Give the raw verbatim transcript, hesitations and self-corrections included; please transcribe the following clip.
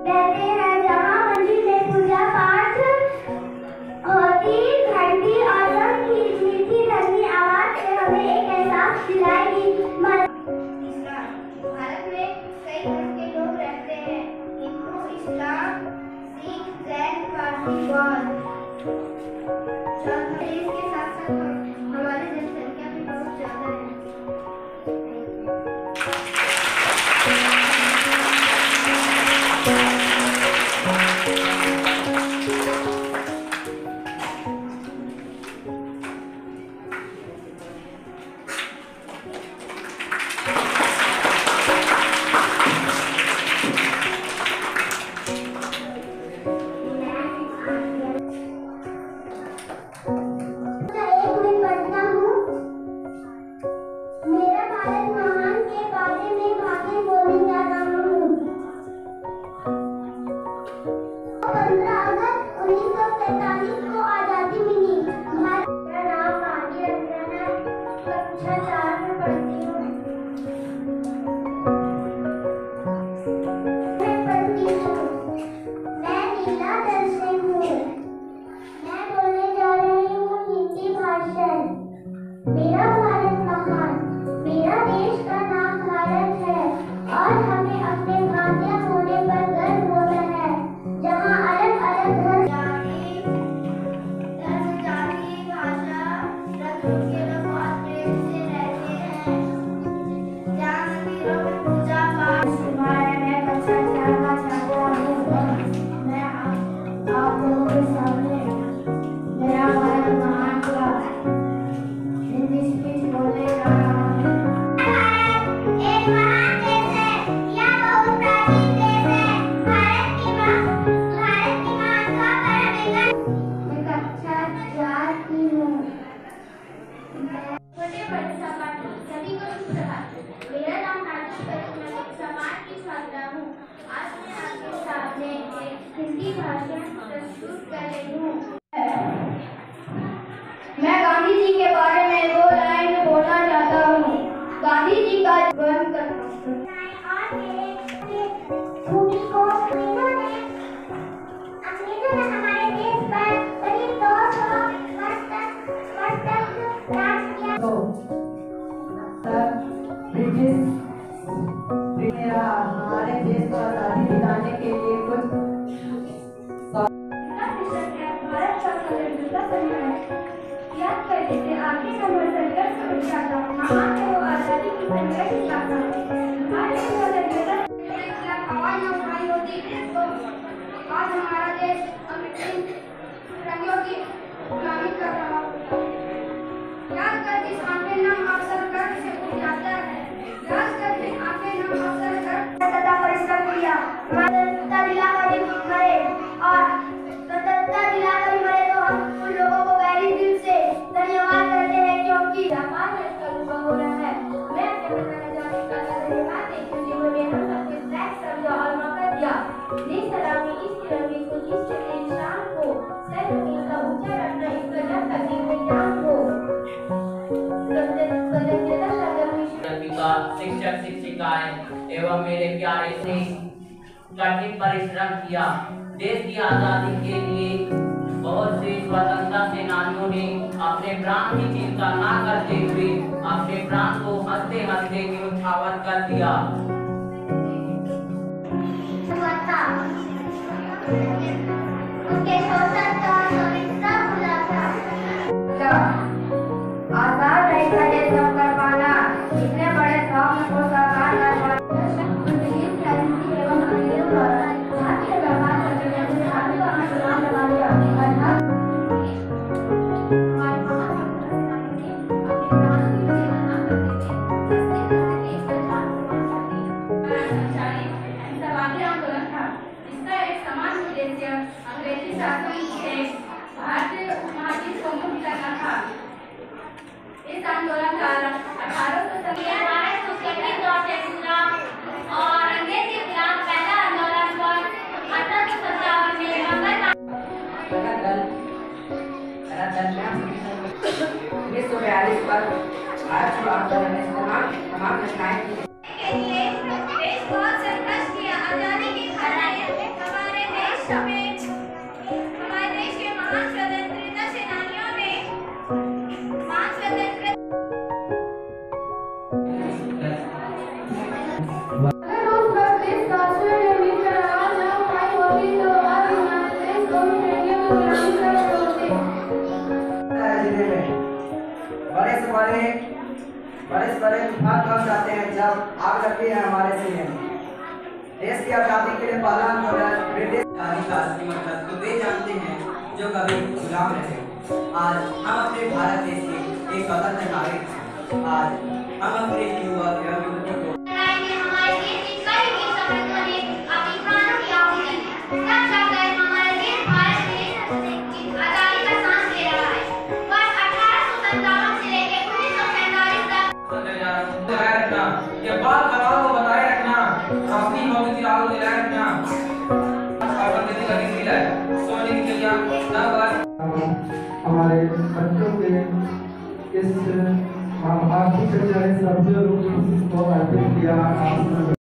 रहते हैं, जहाँ मंदिर में पूजा पाठ होती, घंटी और सब की मीठी धनी आवाज से हमें एक एहसास दिलाएगी। भारत में कई धर्म के लोग रहते हैं, हिंदू, इस्लाम, सिख, जैन, पारसी, बौद्ध। देश के साथ साथ हमारी जनसंख्या भी बहुत ज्यादा है। मेरा भारत महान, मेरा देश का नाम भारत है और हमें अपने भारतीय होने पर गर्व होता है। जहाँ अलग अलग धर्म, जाति, भाषा, रंग के लोग बहुत प्रेम से रहते हैं। जहाँ मंदिरों में पूजा पाठ के बारे में अच्छा जानना चाहता हूँ। मैं आप लोगों के सामने मेरा भारत महान का हिंदी भाषण प्रस्तुत कर रही हूँ। मैं गांधी जी के बारे में दो लाइन बोलना चाहता हूँ। गांधी जी का जीवन कर अंग्रेजों ने हमारे देश पर करीब दो सौ वर्ष तक वर्ष तक राज किया। ब्रिटिश हमारे देश को आजादी दिलाने के लिए कुछ याद करने से आगे नंबर संघर्ष हो जाता महान है वो आजादी की संघर्ष जाता आवाज न उठाई होती तो आज हमारा देश रंगियों की गुलामी कर रहा होता। याद करके आंखें नम अवसर गर्व से उठ जाता है। याद करके आंखें नम अवसर गर्व तथा परिश्रम किया, स्वतंत्रता दिलाकर मरे और स्वतंत्रता दिलाकर मरे तो हम उन लोगों को गहरी दिल से धन्यवाद करते हैं, क्योंकि जापान में इसका अनुभव हो रहा है। मैं अपने बताने जाने का धन्यवाद देती हूँ जिन्होंने हम सबके साथ समझा और मौका दिया। देश सलामी इस तिरंगे को जिससे तेरी शान को सर का ऊंचा रखना इस गजब करने में जान हो। शिक्षक शिक्षिकाएं एवं मेरे प्यारे से कठिन परिश्रम किया। देश की आजादी के लिए बहुत से स्वतंत्रता सेनानियों ने अपने प्राण की चिंता न करते हुए अपने प्राण को हंसते हंसते न्यौछावर कर दिया। उनके शोषण का सविस्ता भुला था। आसान नहीं था ये सब कर पाना, इतने बड़े स्वप्न को साकार कर पाना। अंग्रेजी शासन से भारतीय उपमहाद्वीप को मुक्त करना था। इस आंदोलन का अठारह सौ और अंग्रेजी गुलाम पहला आंदोलन पर अठारह सौ सत्तावन में मंगल उन्नीस सौ बयालीस पर भारत छोड़ो आंदोलन ने तमाम तमाम घटनाएं के लिए देश बहुत संघर्ष किया। आजादी की बड़े बड़े से बड़े तूफान कब जाते हैं जब आग लगती है हमारे सीने में। देश की आजादी के लिए पहला आंदोलन ब्रिटिश अधिकार की मतलब तो वे जानते हैं जो कभी गुलाम रहे। आज हम अपने भारत देश के एक स्वतंत्र नागरिक हैं। आज हम अपने युवा एवं युवती को लड़ाई में हमारे देश के कई वीर सपूतों ने अपने प्राणों की आहुति दी। तब जाकर हमारा देश भारत देश आजादी का सांस ले रहा है। वर्ष अठारह सौ सत्तावन से लेकर उन्नीस सौ सैंतालीस तक बनाए रखना, ये बात कराओ को बताए रखना, अपनी भौतिक राहों को बनाए रखना। और किसी का किसी है सोने की चिड़िया ना बस हमारे बच्चों के इस महाभारत से जुड़े सभी लोगों को अर्पित किया।